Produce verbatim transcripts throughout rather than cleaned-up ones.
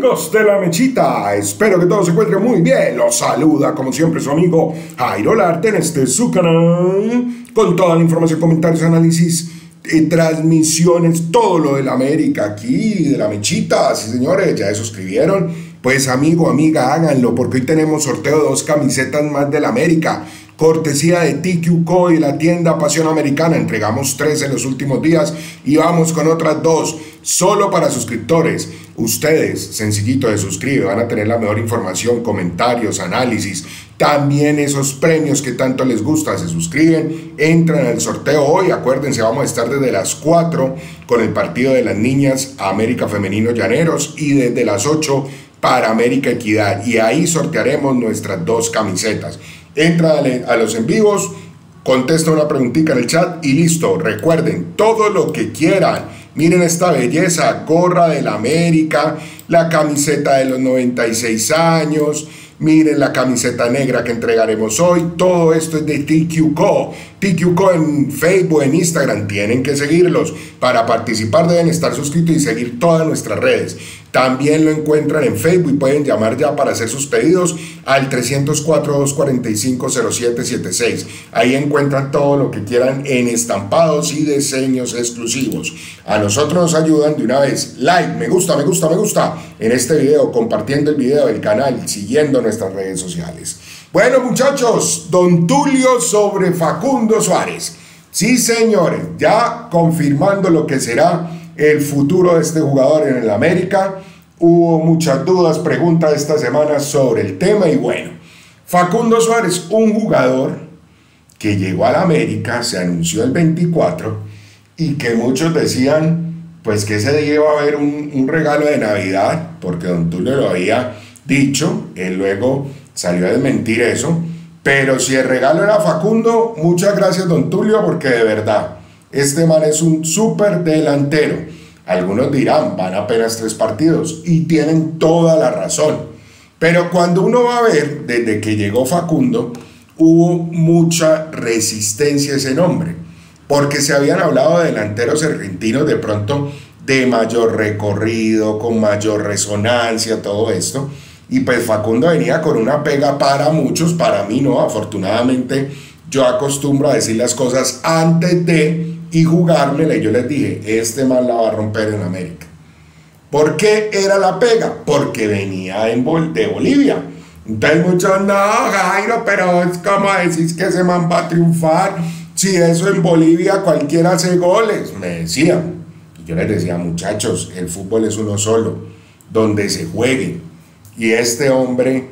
Amigos de La Mechita, espero que todos se encuentren muy bien. Los saluda como siempre su amigo Jairo Larte en este su canal, con toda la información, comentarios, análisis y transmisiones, todo lo de la América aquí, de La Mechita. Sí, señores, ya se suscribieron. Pues amigo, amiga, háganlo, porque hoy tenemos sorteo de dos camisetas más de la América, cortesía de T Q Co y la tienda Pasión Americana. Entregamos tres en los últimos días y vamos con otras dos, solo para suscriptores. Ustedes, sencillito, de suscribir, van a tener la mejor información, comentarios, análisis, también esos premios que tanto les gusta. Se suscriben, entran al sorteo hoy. Acuérdense, vamos a estar desde las cuatro con el partido de las niñas América Femenino Llaneros y desde las ocho para América Equidad, y ahí sortearemos nuestras dos camisetas. Entra a los en vivos, contesta una preguntita en el chat y listo. Recuerden, todo lo que quieran. Miren esta belleza, gorra del América, la camiseta de los noventa y seis años, miren la camiseta negra que entregaremos hoy. Todo esto es de T Q Co. T Q Co en Facebook, en Instagram, tienen que seguirlos. Para participar deben estar suscritos y seguir todas nuestras redes. También lo encuentran en Facebook y pueden llamar ya para hacer sus pedidos al trescientos cuatro, dos cuarenta y cinco, cero siete siete seis. Ahí encuentran todo lo que quieran en estampados y diseños exclusivos. A nosotros nos ayudan de una vez. Like, me gusta, me gusta, me gusta en este video, compartiendo el video del canal, siguiendo nuestras redes sociales. Bueno, muchachos, don Tulio sobre Facundo Suárez. Sí, señores, ya confirmando lo que será el futuro de este jugador en el América. Hubo muchas dudas, preguntas esta semana sobre el tema y bueno, Facundo Suárez, un jugador que llegó al América, se anunció el veinticuatro y que muchos decían pues que ese día iba a haber un, un regalo de Navidad, porque don Tulio lo había dicho, él luego salió a desmentir eso, pero si el regalo era Facundo, muchas gracias don Tulio, porque de verdad este man es un súper delantero. Algunos dirán, van apenas tres partidos, y tienen toda la razón. Pero cuando uno va a ver, desde que llegó Facundo, hubo mucha resistencia a ese nombre, porque se habían hablado de delanteros argentinos de pronto de mayor recorrido, con mayor resonancia, todo esto. Y pues Facundo venía con una pega para muchos, para mí no, afortunadamente yo acostumbro a decir las cosas antes de y jugármela, y yo les dije, este man la va a romper en América. ¿Por qué era la pega? Porque venía en Bol de Bolivia. Entonces muchos, no, Jairo, pero es como decís que ese man va a triunfar, si eso en Bolivia cualquiera hace goles, me decían. Y yo les decía, muchachos, el fútbol es uno solo, donde se juegue. Y este hombre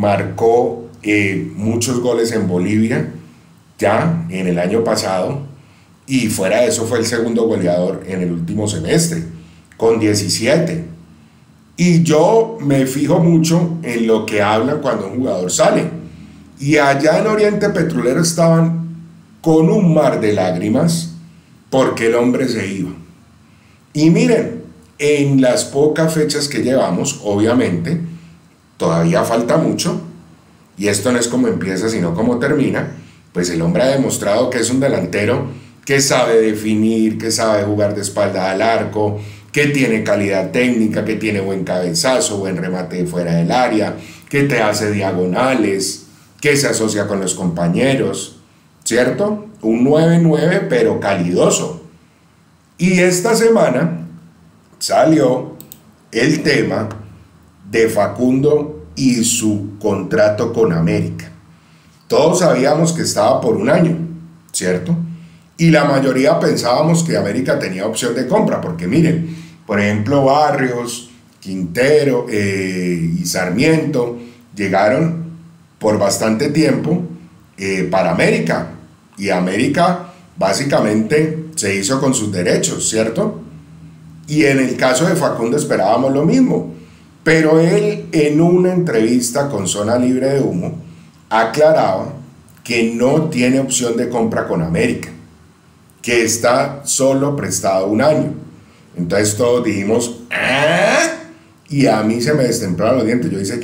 marcó eh, muchos goles en Bolivia, ya en el año pasado, y fuera de eso fue el segundo goleador en el último semestre, con diecisiete. Y yo me fijo mucho en lo que hablan cuando un jugador sale. Y allá en Oriente Petrolero estaban con un mar de lágrimas porque el hombre se iba. Y miren, en las pocas fechas que llevamos, obviamente, todavía falta mucho, y esto no es como empieza, sino como termina, pues el hombre ha demostrado que es un delantero que sabe definir, que sabe jugar de espalda al arco, que tiene calidad técnica, que tiene buen cabezazo, buen remate de fuera del área, que te hace diagonales, que se asocia con los compañeros, ¿cierto? Un nueve nueve pero calidoso. Y esta semana salió el tema de Facundo y su contrato con América. Todos sabíamos que estaba por un año, ¿cierto? Y la mayoría pensábamos que América tenía opción de compra, porque miren, por ejemplo, Barrios, Quintero eh, y Sarmiento llegaron por bastante tiempo eh, para América, y América básicamente se hizo con sus derechos, ¿cierto? Y en el caso de Facundo esperábamos lo mismo, pero él en una entrevista con Zona Libre de Humo aclaraba que no tiene opción de compra con América, que está solo prestado un año. Entonces todos dijimos, ¿ah? Y a mí se me destemplaron los dientes. Yo dije,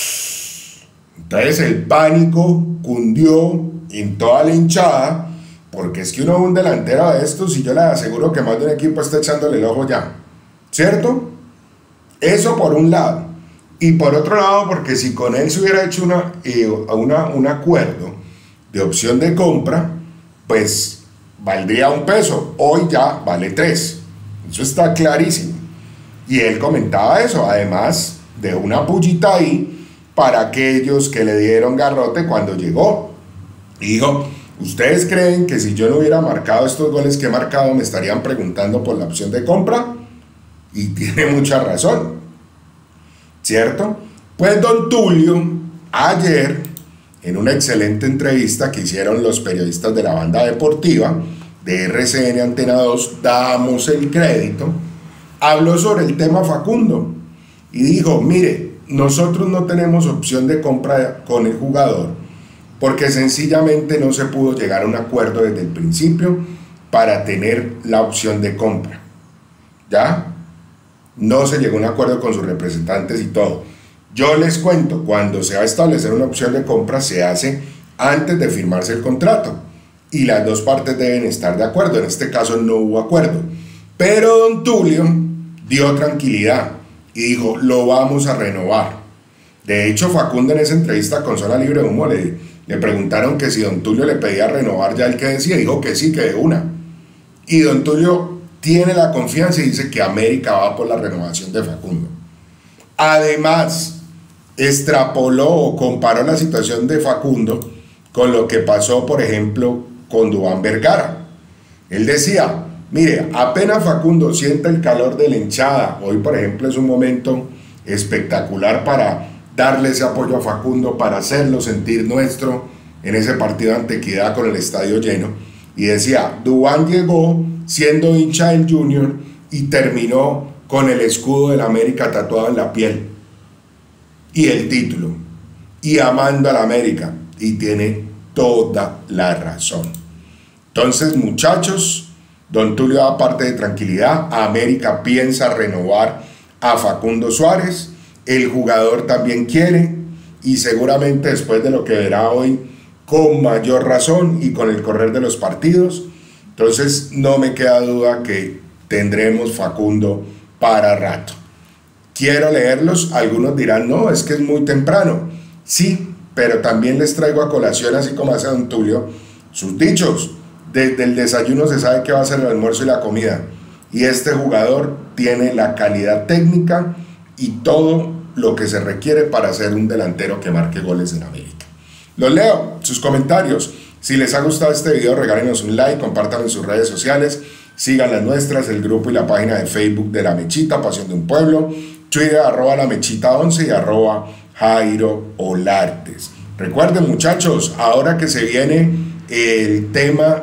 entonces el pánico cundió en toda la hinchada, porque es que uno es un delantero de estos y yo les aseguro que más de un equipo está echándole el ojo ya, ¿cierto? Eso por un lado. Y por otro lado, porque si con él se hubiera hecho una, eh, una, un acuerdo de opción de compra, pues valdría un peso, hoy ya vale tres. Eso está clarísimo. Y él comentaba eso, además de una pullita ahí para aquellos que le dieron garrote cuando llegó. Y dijo, ¿ustedes creen que si yo no hubiera marcado estos goles que he marcado me estarían preguntando por la opción de compra? Y tiene mucha razón, ¿cierto? Pues don Tulio, ayer, en una excelente entrevista que hicieron los periodistas de la banda deportiva de R C N Antena dos, damos el crédito, habló sobre el tema Facundo y dijo, mire, nosotros no tenemos opción de compra con el jugador porque sencillamente no se pudo llegar a un acuerdo desde el principio para tener la opción de compra, ¿ya? No se llegó a un acuerdo con sus representantes y todo. Yo les cuento, cuando se va a establecer una opción de compra se hace antes de firmarse el contrato y las dos partes deben estar de acuerdo. En este caso no hubo acuerdo, pero don Tulio dio tranquilidad y dijo, lo vamos a renovar. De hecho, Facundo en esa entrevista con Zona Libre de Humo le, le preguntaron que si don Tulio le pedía renovar ya el que decía, dijo que sí, que de una. Y don Tulio tiene la confianza y dice que América va por la renovación de Facundo. Además, extrapoló o comparó la situación de Facundo con lo que pasó, por ejemplo, con Duván Vergara. Él decía, mire, apenas Facundo sienta el calor de la hinchada, hoy por ejemplo es un momento espectacular para darle ese apoyo a Facundo, para hacerlo sentir nuestro en ese partido ante Equidad con el estadio lleno. Y decía, Duván llegó siendo hincha del Junior y terminó con el escudo del América tatuado en la piel y el título y amando a la América, y tiene toda la razón. Entonces, muchachos, don Tulio, aparte de tranquilidad, América piensa renovar a Facundo Suárez, el jugador también quiere y seguramente después de lo que verá hoy, con mayor razón y con el correr de los partidos, entonces no me queda duda que tendremos Facundo para rato. Quiero leerlos, algunos dirán, no, es que es muy temprano. Sí, pero también les traigo a colación, así como hace don Tulio, sus dichos. Desde el desayuno se sabe que va a ser el almuerzo y la comida. Y este jugador tiene la calidad técnica y todo lo que se requiere para ser un delantero que marque goles en América. Los leo, sus comentarios. Si les ha gustado este video, regálenos un like, compártanlo en sus redes sociales, sigan las nuestras, el grupo y la página de Facebook de La Mechita, Pasión de un Pueblo, Twitter, arroba La Mechita once y arroba Jairo Olartes. Recuerden, muchachos, ahora que se viene el tema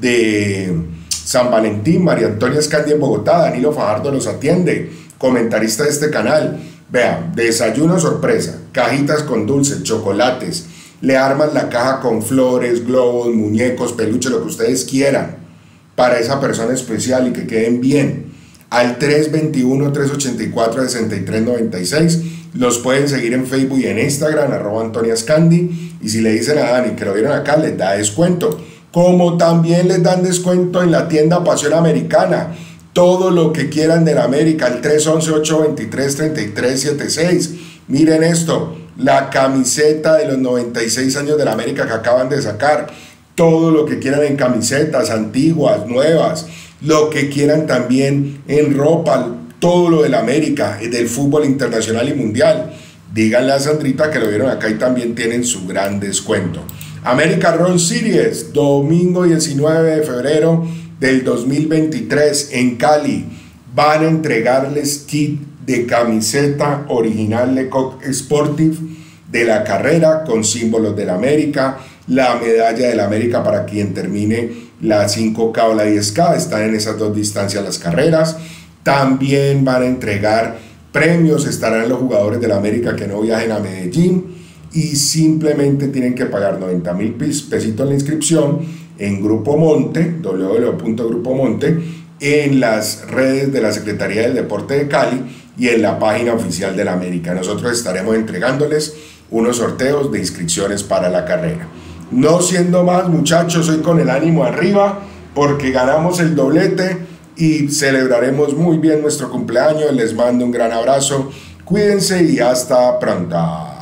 de San Valentín, María Antonia Scandi en Bogotá, Danilo Fajardo los atiende, comentarista de este canal. Vean, desayuno sorpresa, cajitas con dulces, chocolates, le arman la caja con flores, globos, muñecos, peluches, lo que ustedes quieran para esa persona especial y que queden bien. Al tres veintiuno, trescientos ochenta y cuatro, sesenta y tres noventa y seis. Los pueden seguir en Facebook y en Instagram, arroba Antonia Scandi. Y si le dicen a Dani que lo vieron acá, les da descuento. Como también les dan descuento en la tienda Pasión Americana. Todo lo que quieran de la América, el tres once, ocho veintitrés, treinta y tres setenta y seis. Miren esto, la camiseta de los noventa y seis años de la América que acaban de sacar. Todo lo que quieran en camisetas, antiguas, nuevas. Lo que quieran también en ropa, todo lo de la América, del fútbol internacional y mundial. Díganle a Sandrita que lo vieron acá y también tienen su gran descuento. América Run Series, domingo diecinueve de febrero del dos mil veintitrés en Cali. Van a entregarles kit de camiseta original Lecoq Sportive de la carrera con símbolos de la América, la medalla de la América para quien termine la cinco K o la diez K, están en esas dos distancias las carreras. También van a entregar premios, estarán los jugadores de la América que no viajen a Medellín y simplemente tienen que pagar noventa mil pesitos la inscripción en Grupo Monte, w w w punto grupo monte, en las redes de la Secretaría del Deporte de Cali y en la página oficial de la América. Nosotros estaremos entregándoles unos sorteos de inscripciones para la carrera. No siendo más, muchachos, hoy con el ánimo arriba porque ganamos el doblete y celebraremos muy bien nuestro cumpleaños. Les mando un gran abrazo, Cuídense y hasta pronto.